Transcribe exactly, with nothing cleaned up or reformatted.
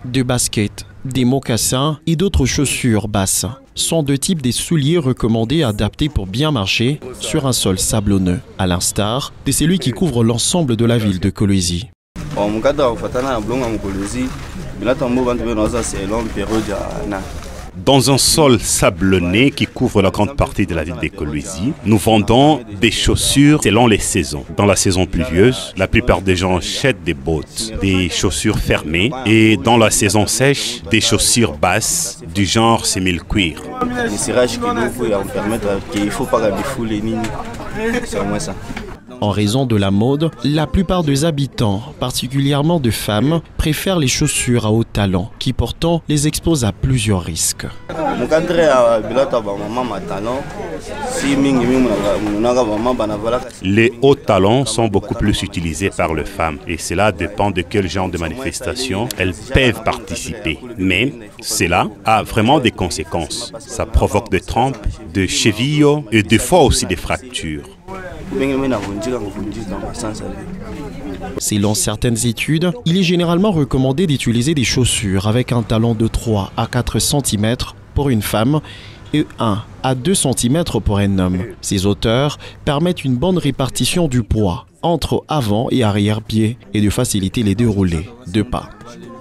Des baskets, des mocassins et d'autres chaussures basses sont deux types des souliers recommandés adaptés pour bien marcher sur un sol sablonneux, à l'instar de celui qui couvre l'ensemble de la ville de Kolwezi. Dans un sol sablonné qui couvre la grande partie de la ville de Kolwezi, nous vendons des chaussures selon les saisons. Dans la saison pluvieuse, la plupart des gens achètent des bottes, des chaussures fermées, et dans la saison sèche, des chaussures basses du genre simili-cuir. En raison de la mode, la plupart des habitants, particulièrement de femmes, préfèrent les chaussures à haut talon, qui pourtant les exposent à plusieurs risques. Les hauts talons sont beaucoup plus utilisés par les femmes et cela dépend de quel genre de manifestation elles peuvent participer. Mais cela a vraiment des conséquences. Ça provoque des trompes, des chevilles et des fois aussi des fractures. Selon certaines études, il est généralement recommandé d'utiliser des chaussures avec un talon de trois à quatre centimètres pour une femme et un à deux centimètres pour un homme. Ces hauteurs permettent une bonne répartition du poids entre avant et arrière-pied et de faciliter les déroulés de pas.